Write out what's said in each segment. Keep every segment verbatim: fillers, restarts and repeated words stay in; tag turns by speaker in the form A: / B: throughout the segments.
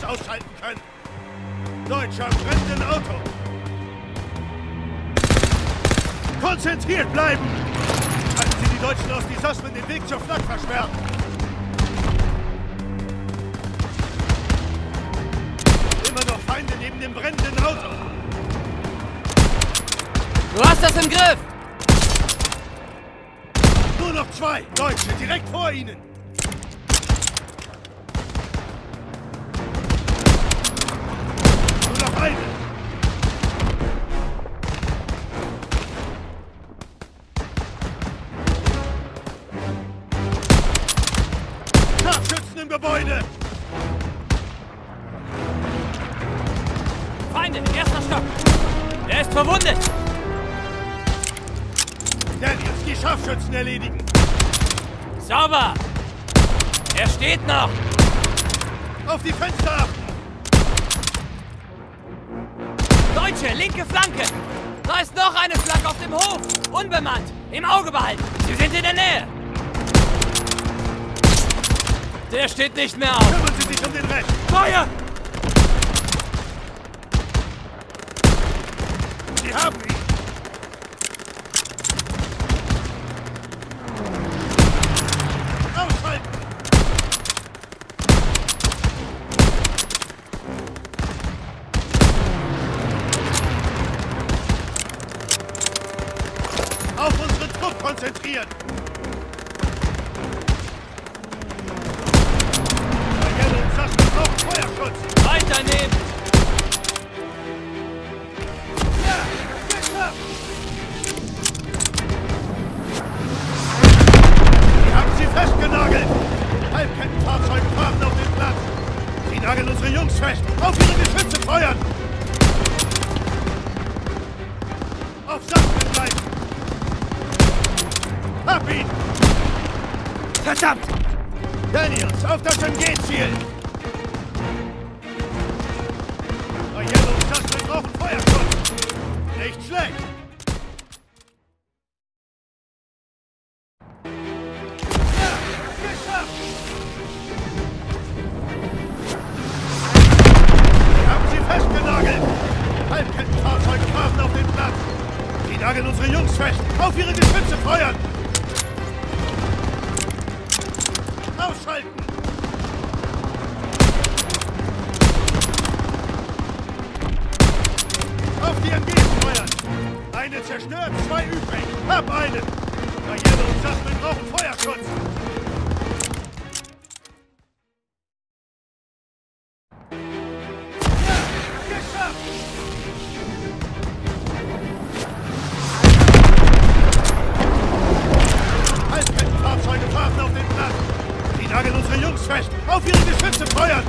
A: ausschalten können. Deutscher am brennenden Auto. Konzentriert bleiben! Halten Sie die Deutschen aus die Sosmen den Weg zur Flak versperren. Immer noch Feinde neben dem brennenden Auto.
B: Du hast das im Griff!
A: Nur noch zwei Deutsche direkt vor Ihnen. Nur noch eine. Scharfschützen im Gebäude.
B: Feinde, erster Stock. Er ist verwundet.
A: Daniels, die Scharfschützen erledigen.
B: Sauber. Er steht noch.
A: Auf die Fenster achten.
B: Deutsche, linke Flanke. Da ist noch eine Flak auf dem Hof. Unbemannt. Im Auge behalten. Sie sind in der Nähe. Der steht nicht mehr auf.
A: Kümmern Sie sich um den Rest.
B: Feuer!
A: Sie haben ihn. Aushalten. Auf unseren Trupp konzentrieren. Marielle und Sascha brauchen Feuerschutz.
B: Weiternehmen.
A: Ja, geschafft. Wir haben sie festgenagelt. Halbkettenfahrzeuge fahren auf den Platz. Sie nageln unsere Jungs fest. Auf ihre Geschütze feuern. Auf Sachsen bleiben. Hab ihn! Verdammt! Daniels, auf das M G-Ziel! Marielle und Sascha brauchen Feuerschutz! Nicht schlecht! Ja, geschafft! Wir haben sie festgenagelt! Halbkettenfahrzeuge fahren auf den Platz! Sie nageln unsere Jungs fest! Auf ihre Geschütze feuern! Ausschalten! Auf die M Gs feuern! Eine zerstört, zwei übrig! Hab einen! Marielle und Sascha brauchen Feuerschutz! Ja, geschafft! Halbkettenfahrzeuge fahren auf den Platz! Sie nageln unsere Jungs fest! Auf ihre Geschütze feuern!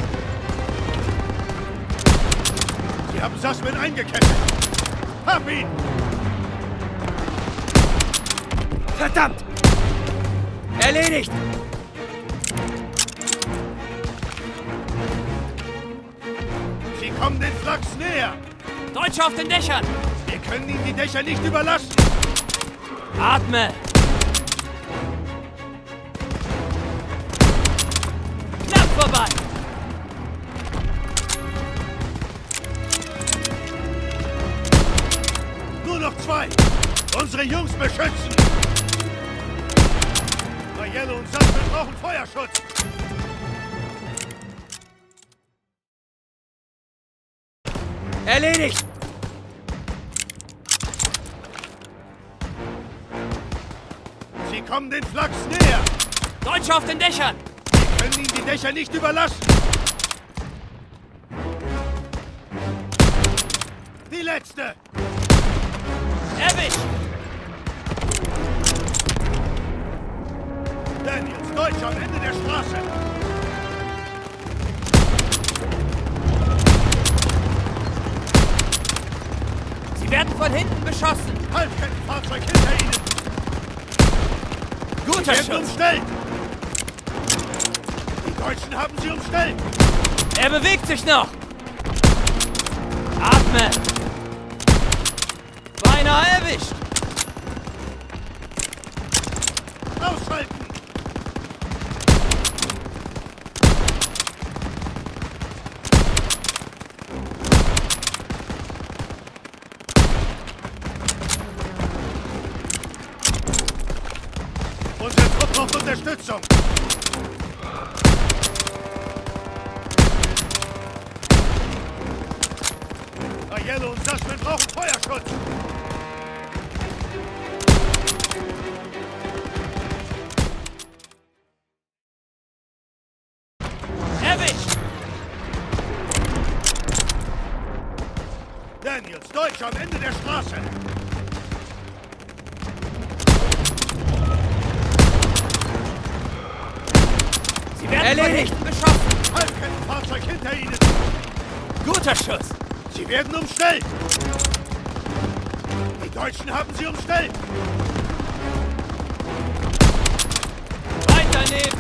A: Sie haben Sasmin eingekettet! Hab ihn!
B: Verdammt! Erledigt!
A: Sie kommen den Flachs näher!
B: Deutsche auf den Dächern!
A: Wir können ihnen die Dächer nicht überlassen!
B: Atme! Knapp vorbei!
A: Nur noch zwei! Unsere Jungs beschützen! Marielle und Sascha brauchen Feuerschutz!
B: Erledigt!
A: Sie kommen den Flachs näher!
B: Deutsche auf den Dächern!
A: Wir können ihnen die Dächer nicht überlassen! Die letzte!
B: Erwischt!
A: Daniels, Deutsch am Ende der Straße!
B: Sie werden von hinten beschossen!
A: Halbkettenfahrzeug hinter Ihnen!
B: Guter
A: Sie werden
B: Schuss!
A: umstellt! Die Deutschen haben sie umstellt!
B: Er bewegt sich noch! Atme! Beinahe erwischt!
A: Ausschalten! braucht Unterstützung. Aiello und Sussman brauchen Feuerschutz.
B: Erwischt!
A: Daniels, Deutsch am Ende der Straße.
B: Sie werden von hinten beschossen.
A: Halbkettenfahrzeug hinter Ihnen.
B: Guter Schuss.
A: Sie werden umstellt. Die Deutschen haben sie umstellt.
B: Weit daneben.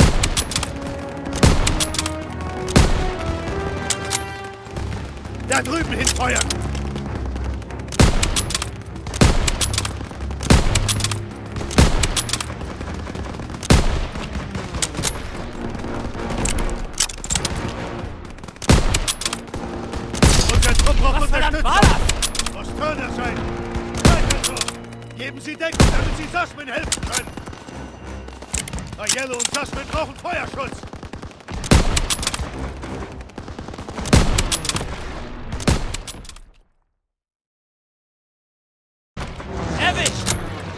A: Da drüben hinfeuern. Unser Trupp braucht
B: Was verdammt
A: Unterstützung.
B: war das?
A: Muss Turner sein. Weiter so. Geben Sie Deckung, damit Sie Sussman helfen können. Aiello und Sussman brauchen Feuerschutz.
B: Erwischt!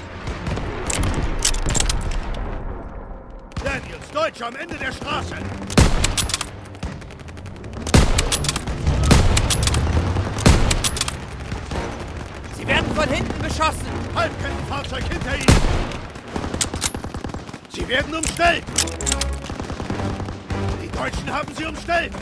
A: Daniels, Deutsch am Ende der Straße.
B: Sie werden von hinten beschossen.
A: Halbkettenfahrzeug hinter Ihnen. Sie werden umstellt. Die Deutschen haben sie umstellt.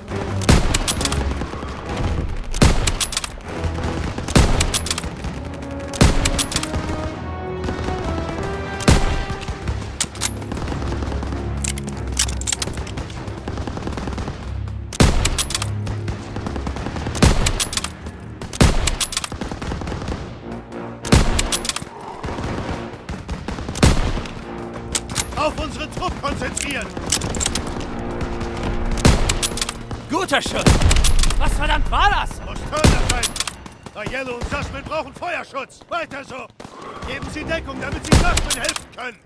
A: Auf unseren Trupp konzentrieren!
B: Guter Schuss. Was verdammt war das?
A: Muss Turner sein! Aiello und Sussman brauchen Feuerschutz! Weiter so! Geben Sie Deckung, damit Sie Sussman helfen können!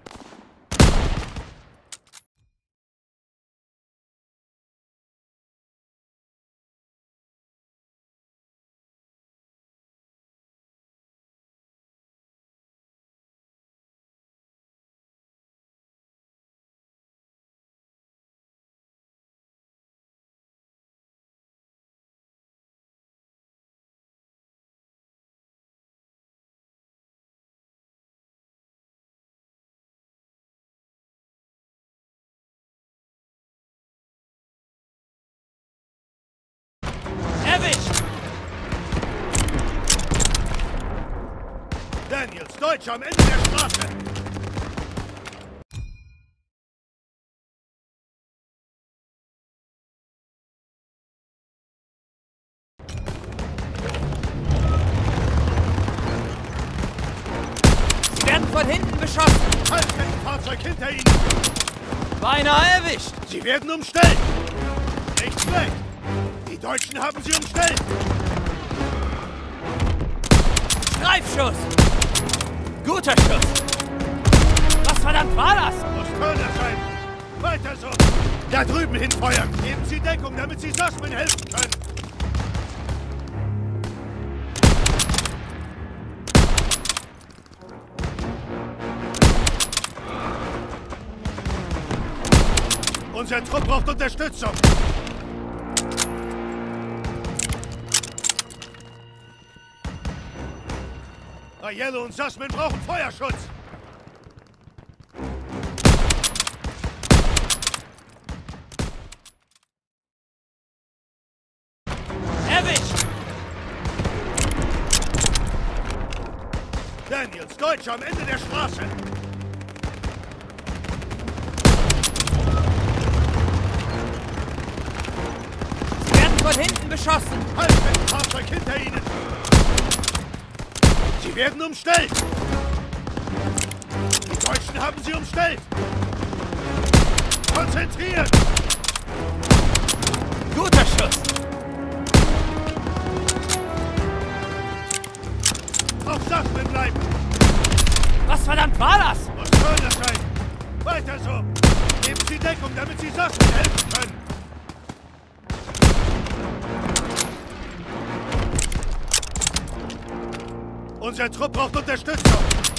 B: Erwischt!
A: Daniels, Deutsch am Ende der Straße!
B: Sie werden von hinten beschossen.
A: Halbkettenfahrzeug hinter Ihnen!
B: Beinahe erwischt.
A: Sie werden umstellt! Nicht schlecht! Die Deutschen haben sie umstellt!
B: Streifschuss. Guter Schuss. Was verdammt war das?
A: Muss Turner sein! Weiter so! Da drüben hinfeuern! Geben Sie Deckung, damit Sie Sussman helfen können! Unser Trupp braucht Unterstützung! Aiello und Sussman brauchen Feuerschutz!
B: Erwischt!
A: Daniels, Deutsch am Ende der Straße!
B: Sie werden von hinten beschossen.
A: Halbkettenfahrzeug hinter Ihnen! Sie werden umstellt! Die Deutschen haben sie umstellt! Konzentriert!
B: Guter Schuss.
A: Auf Sussman bleiben!
B: Was verdammt war das?
A: Muss Turner sein! Weiter so! Geben Sie Deckung, damit Sie Sachen helfen können! Unser Trupp braucht Unterstützung!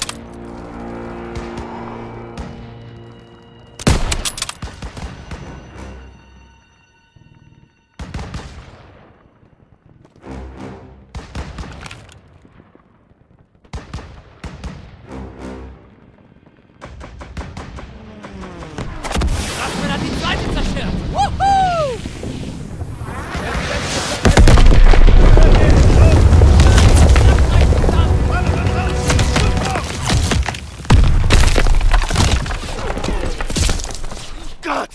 B: Sussman hat die zweite zerstört! Wuhu!
A: Gott!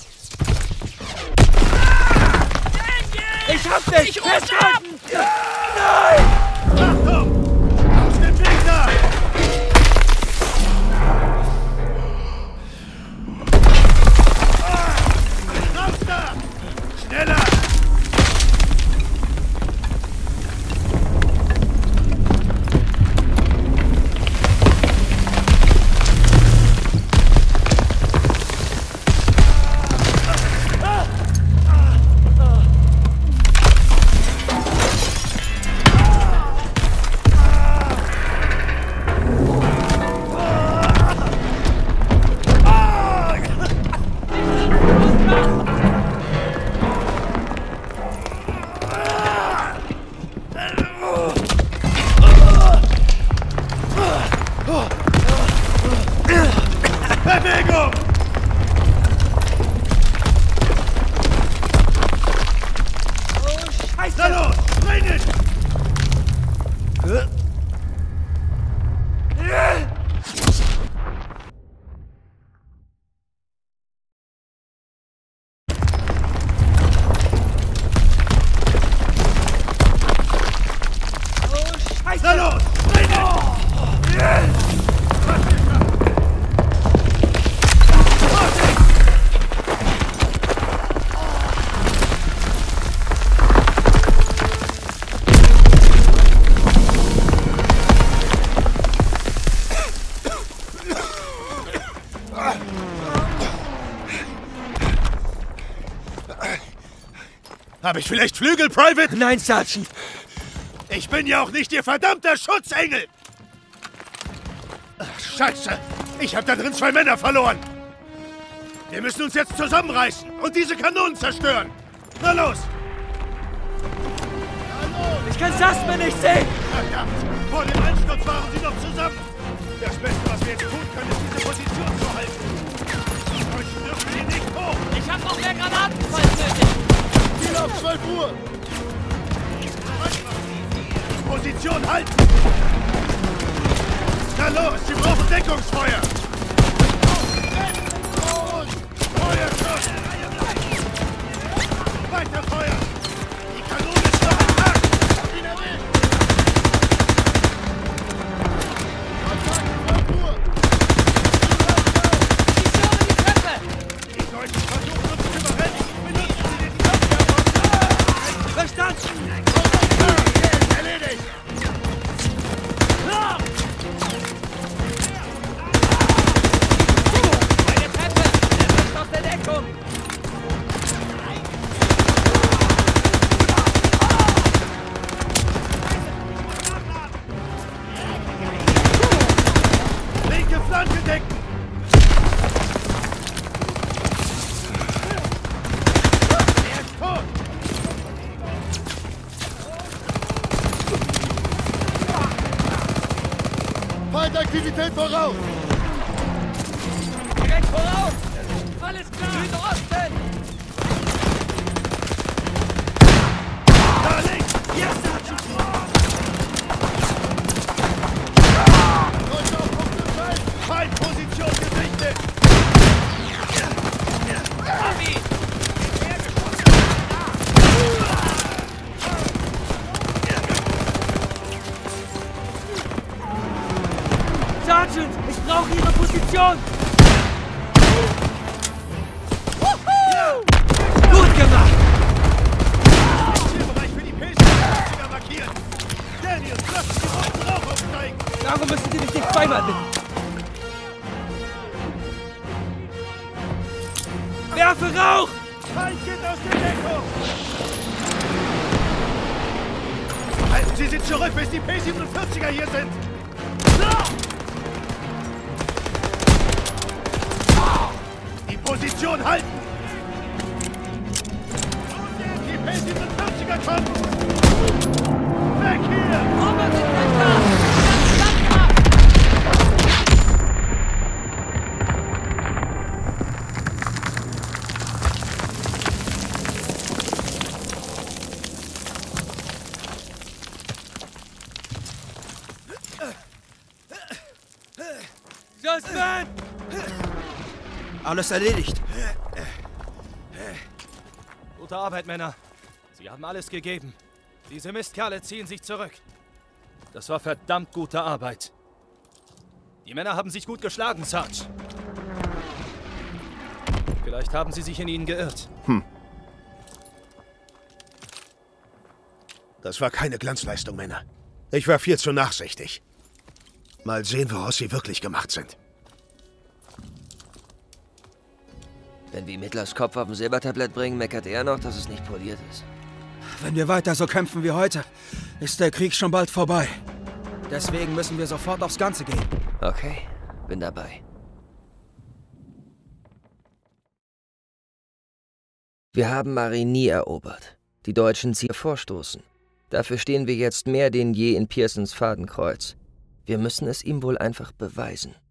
B: Ich hab dich! Ich festhalten!
A: Nein! Achtung! Aus dem Weg da! Raus da! Schneller! Bewegung!
B: Oh, Scheiße!
A: Na los! Rennen!
B: Oh, Scheiße!
A: Na los! Rennen! Was geschafft? Vorsicht! Habe ich vielleicht Flügel, Private?
B: Nein, Sergeant!
A: Ich bin ja auch nicht Ihr verdammter Schutzengel! Ach, Scheiße! Ich habe da drin zwei Männer verloren! Wir müssen uns jetzt zusammenreißen und diese Kanonen zerstören! Na los!
B: Ich kann Sussman nicht sehen!
A: Verdammt! Vor dem Einsturz waren sie noch zusammen! Das Beste, was wir jetzt tun können, ist diese Position zu halten! Euch dürfen Sie nicht hoch!
B: Ich hab noch mehr Granatenfall nötig!
A: Ziel auf zwölf Uhr! Position halten! Na los, Sie brauchen Deckungsfeuer! Feuerschuss! Weiter Feuer! Die Kanone ist noch intakt!
B: Die Treppe!
A: Die Deutschen versuchen uns zu überrennen! Benutzen Sie den Kampfjagd!
B: Verstanden!
A: Erledigt!
B: Eine Treppe! Er bricht aus der Deckung!
A: Linke Flanke decken! Er ist tot! Feindaktivität voraus!
B: Direkt voraus! Alles klar! Südosten!
A: Da links!
B: Ja, Sergeant!
A: Leute auf unsere Seite! Feindposition gesichtet!
B: Abi! Sergeant, ich brauche Ihre Position! Wuhu! Gut gemacht!
A: Zielbereich für die P C markiert! Daniel, lassen Sie uns Rauch aufsteigen!
B: Darum müssen Sie mich nicht zweimal bitten. Werfe Rauch!
A: Feind geht aus der Deckung! Halten Sie sie zurück, bis die P siebenundvierziger hier sind! Die Position halten! Die P siebenundvierziger kommen! Weg hier!
B: Robert ist nicht da! Ganz langsam! Just man!
C: Alles erledigt.
D: Gute Arbeit, Männer. Sie haben alles gegeben. Diese Mistkerle ziehen sich zurück. Das war verdammt gute Arbeit. Die Männer haben sich gut geschlagen, Sarge. Vielleicht haben sie sich in ihnen geirrt.
A: Hm. Das war keine Glanzleistung, Männer. Ich war viel zu nachsichtig. Mal sehen, woraus sie wirklich gemacht sind.
E: Wenn wir Mittlers Kopf auf dem Silbertablett bringen, meckert er noch, dass es nicht poliert ist.
C: Wenn wir weiter so kämpfen wie heute, ist der Krieg schon bald vorbei. Deswegen müssen wir sofort aufs Ganze gehen.
E: Okay, bin dabei. Wir haben Marigny erobert. Die Deutschen ziehen vorstoßen. Dafür stehen wir jetzt mehr denn je in Pearsons Fadenkreuz. Wir müssen es ihm wohl einfach beweisen.